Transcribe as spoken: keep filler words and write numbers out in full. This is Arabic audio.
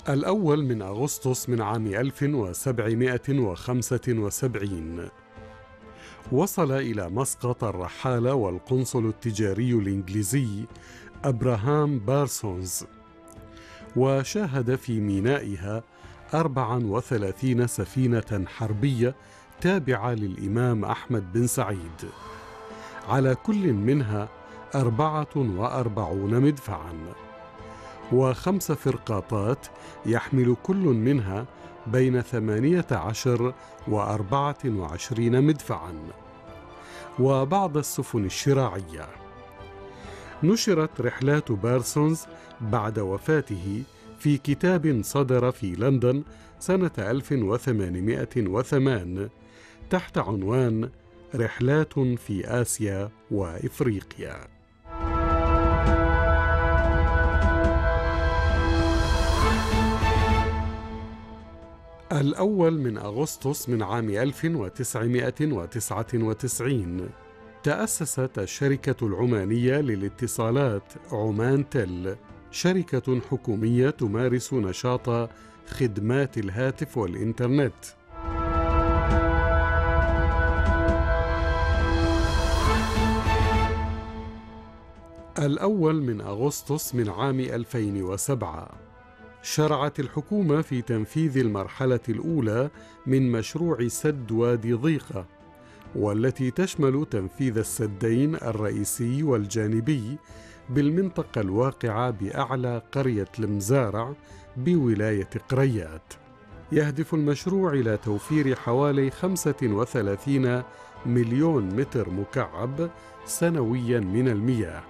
الأول من أغسطس من عام ألف وسبعمائة وخمسة وسبعين وصل إلى مسقط الرحالة والقنصل التجاري الإنجليزي أبراهام بارسونز، وشاهد في مينائها أربعا وثلاثين سفينة حربية تابعة للإمام أحمد بن سعيد، على كل منها أربعة وأربعون مدفعا، وخمس فرقاطات يحمل كل منها بين ثمانية عشر وأربعة وعشرين مدفعا، وبعض السفن الشراعية. نشرت رحلات بارسونز بعد وفاته في كتاب صدر في لندن سنة ألف وثمانمائة وثمانية تحت عنوان رحلات في آسيا وإفريقيا. الأول من أغسطس من عام ألف وتسعمائة وتسعة وتسعين تأسست الشركة العمانية للاتصالات عمان تل، شركة حكومية تمارس نشاط خدمات الهاتف والإنترنت. الأول من أغسطس من عام ألفين وسبعة شرعت الحكومة في تنفيذ المرحلة الأولى من مشروع سد وادي ضيقة، والتي تشمل تنفيذ السدين الرئيسي والجانبي بالمنطقة الواقعة بأعلى قرية المزارع بولاية قريات. يهدف المشروع إلى توفير حوالي خمسة وثلاثين مليون متر مكعب سنويا من المياه،